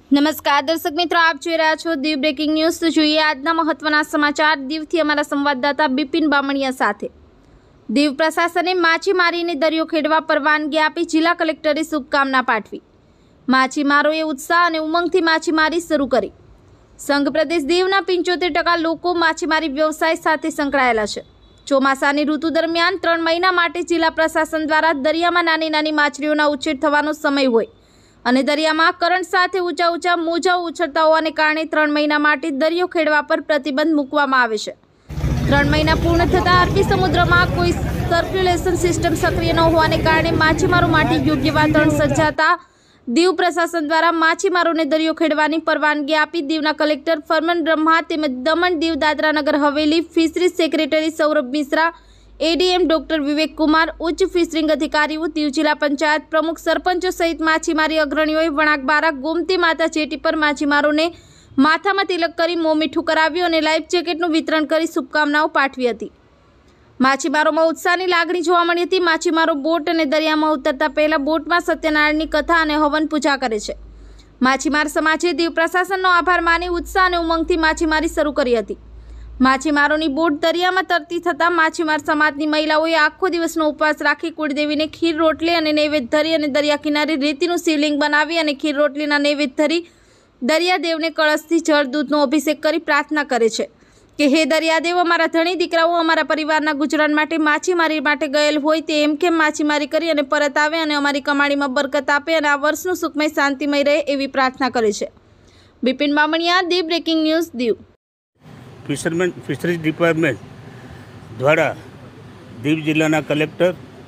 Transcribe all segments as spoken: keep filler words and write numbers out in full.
નમસ્કાર દર્શક મિત્રો, આપ જોઈ રહ્યા છો દીવ બ્રેકિંગ ન્યૂઝ। તો જોઈએ આજના મહત્વના સમાચાર દીવથી અમારા સંવાદદાતા બિપિન બામણિયા સાથે। દીવ પ્રશાસને માછીમારીને દરિયો ખેડવા પરવાનગી આપી જિલ્લા કલેક્ટરે શુભકામના પાઠવી। માછીમારોએ ઉત્સાહ અને ઉમંગથી માછીમારી શરૂ કરી। સંઘ પ્રદેશ દીવના પંચોતેર ટકા લોકો માછીમારી વ્યવસાય સાથે સંકળાયેલા છે। ચોમાસાની ઋતુ દરમિયાન ત્રણ મહિના માટે જિલ્લા પ્રશાસન દ્વારા દરિયામાં નાની નાની માછલીઓના ઉછેર થવાનો સમય હોય અને દરિયામાં કરંટ સાથે ઊંચા ઊંચા મોજાઓ ઉછળતા હોવાને કારણે ત્રણ મહિના માટે દરિયો ખેડવા પર પ્રતિબંધ મૂકવામાં આવે છે। ત્રણ મહિના પૂર્ણ થતાં અરબી સમુદ્રમાં કોઈ સર્ક્યુલેશન સિસ્ટમ સક્રિય ન હોવાને કારણે માછીમારો માટે યોગ્ય વાતાવરણ સર્જાતા દીવ પ્રશાસન દ્વારા માછીમારોને દરિયો ખેડવાની પરવાનગી આપી દીવના કલેક્ટર ફરમાન બ્રહ્મા તેમજ Daman Diu Dadra Nagar Haveli fisheries secretary Saurabh Mishra, ADM doctor Vivek Kumar, उच्च फिशरिंग अधिकारीओ, दीव जिला पंचायत प्रमुख, सरपंचों सहित माछीमारी अग्रणीओए वणाकबारा गोमती माता जेटी पर माछीमारोने माथामां तिलक करी मों मीठुं कराव्युं અને લાઈફ જેકેટનું વિતરણ કરી શુભકામનાઓ પાઠવી હતી। માછીમારોમાં ઉત્સાહની લાગણી જોવા મળી હતી। માછીમારો બોટ અને દરિયામાં ઉતરતા પહેલા બોટમાં સત્યનારાયણની કથા અને હવન પૂજા કરે છે। માછીમાર સમાજે દીવ પ્રશાસનનો આભાર માની ઉત્સાહ અને ઉમંગથી માછીમારી શરૂ કરી હતી। માછીમારોની બોટ દરિયામાં તરતી થતાં માછીમાર સમાજની મહિલાઓએ આખો દિવસનો ઉપવાસ રાખી કુળદેવીને ખીર રોટલી અને નૈવેદ્ય ધરી અને દરિયા કિનારે રેતીનું શિવલિંગ બનાવી અને ખીર રોટલીના નૈવેદ્ય ધરી દરિયાદેવને કળશથી જળ દૂધનો અભિષેક કરી પ્રાર્થના કરે છે કે હે દરિયાદેવ, અમારા ધણી દીકરાઓ અમારા પરિવારના ગુજરાન માટે માછીમારી માટે ગયેલ હોય તે એમ કેમ માછીમારી કરી અને પરત આવે અને અમારી કમાણીમાં બરકત આપે અને આ વર્ષનું સુખમય શાંતિમય રહે એવી પ્રાર્થના કરે છે। Bipin Bamaniya, Diu breaking news, Diu. Fisherman fisheries department દ્વારા દીવ જિલ્લાના collector,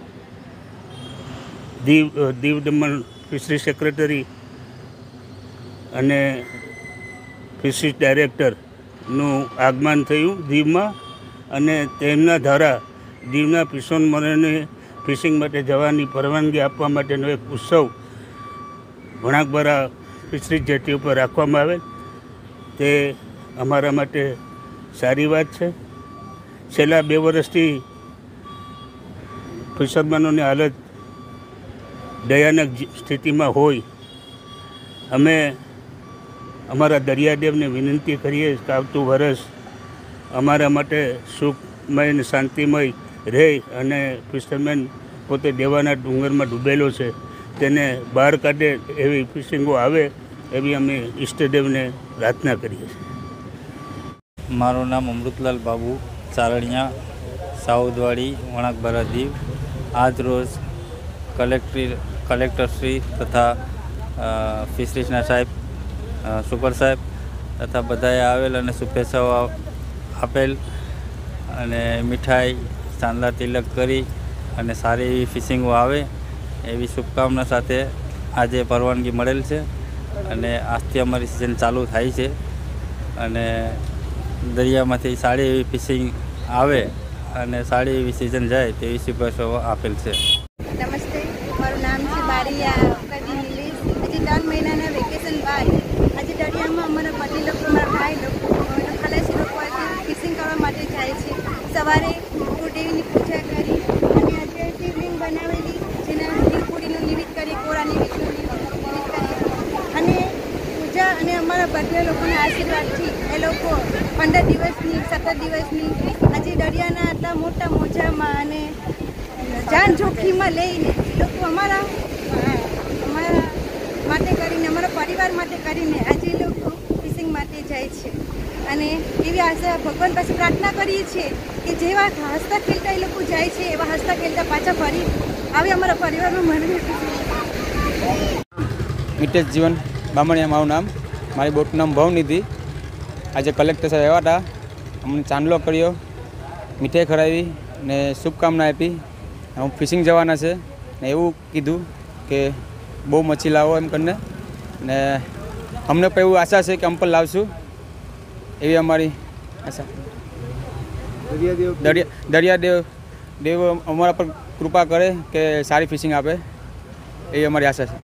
Diu Diu Daman fisheries secretary અને ફિશરીઝ ડાયરેક્ટરનું આગમન થયું દીવમાં અને તેમના દ્વારા દીવના ફિશરમેનોને ફિશિંગ માટે જવાની પરવાનગી આપવા માટેનો એક ઉત્સવ વણાકબારા ફિશરીઝ જેટી ઉપર રાખવામાં આવેલ। તે અમારા માટે સારી વાત છે। છેલ્લા બે વર્ષથી ફિશરમેનોની હાલત દયાનક સ્થિતિમાં હોય, અમે અમારા દરિયાદેવને વિનંતી કરીએ કે આવતું વર્ષ અમારા માટે સુખમય અને શાંતિમય રહે અને ફિશરમેન પોતે દેવાના ડુંગરમાં ડૂબેલો છે તેને બહાર કાઢે એવી ફિશિંગો આવે એવી અમે ઈષ્ટદેવને પ્રાર્થના કરીએ છીએ। મારું નામ અમૃતલાલ બાબુ ચારણિયા, સાઉદવાડી, વણાકબારા, દીવ। આજ રોજ કલેક્ટરી કલેક્ટરશ્રી તથા ફિશરીઝના સાહેબ, સુપર સાહેબ તથા બધાએ આવેલ અને શુભેચ્છાઓ આપેલ અને મીઠાઈ ચાંદલા તિલક કરી અને સારી એવી ફિશિંગો આવે એવી શુભકામના સાથે આજે પરવાનગી મળેલ છે અને આજથી અમારી સિઝન ચાલુ થાય છે અને દરિયામાંથી સારી એવી ફિશિંગ આવે અને સારી એવી સિઝન જાય તેવી શુભેચ્છાઓ આપેલ છે। નમસ્તે, મારું નામ છે બારિયા કદી નિલેશ। હજી ત્રણ મહિનાના વેકેશન બાદ આજે દરિયામાં અમારા પતિ લોકો, મારા ભાઈ લોકો, ખલાસી લોકો ફિશિંગ કરવા માટે જાય છે। સવારે કુળદેવીની પૂજા કરી અને આજે શિવલિંગ બનાવેલી જેના શિવપુરીનું નિમિત્ત કરી, કોરા નિમિત્તનું નિમિત્ત કરી અને પૂજા અને અમારા બધા લોકોના આશીર્વાદથી એ લોકો પંદર દિવસની સત્તર દિવસની આજે દરિયાના આટલા મોટા મોજામાં અને જાન જોખીમાં લઈને લોકો અમારા અમારા માટે કરીને, અમારા પરિવાર માટે કરીને આજે લોકો ફિશિંગ માટે જાય છે અને એવી આશા ભગવાન પાસે પ્રાર્થના કરીએ છીએ કે જેવા હસતા ખેલતા એ લોકો જાય છે એવા હસતા ખેલતા પાછા ફરી આવે અમારા પરિવારમાં મળે। મિતેશ જીવન બામણિયા મારું નામ, મારી બોટનું નામ ભવનિધિ। આજે કલેક્ટર સાહેબ આવ્યા હતા, અમને ચાંદલો કર્યો, મીઠાઈ ખવડાવી ને શુભકામના આપી। હું ફિશિંગ જવાના છે ને એવું કીધું કે બહુ મચ્છી લાવો એમ કરીને ને અમને પણ એવું આશા છે કે અમે પણ લાવશું એવી અમારી આશા। દરિયા દરિયાદેવ દેવ અમારા પર કૃપા કરે કે સારી ફિશિંગ આપે એવી અમારી આશા છે।